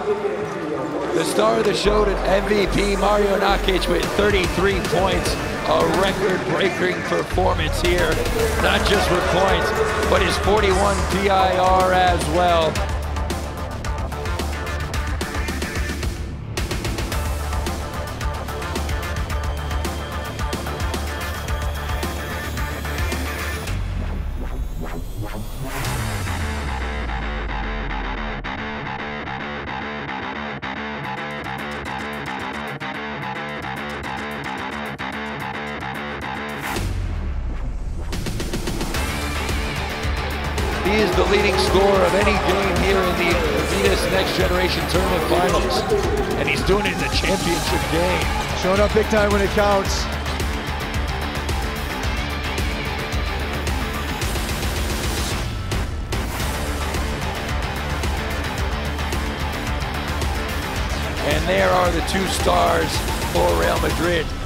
The star of the show, an MVP, Mario Nakic, with 33 points. A record-breaking performance here, not just with points, but his 41 PIR as well. He is the leading scorer of any game here in the Adidas Next Generation Tournament Finals. And he's doing it in the championship game. Showing up big time when it counts. And there are the two stars for Real Madrid.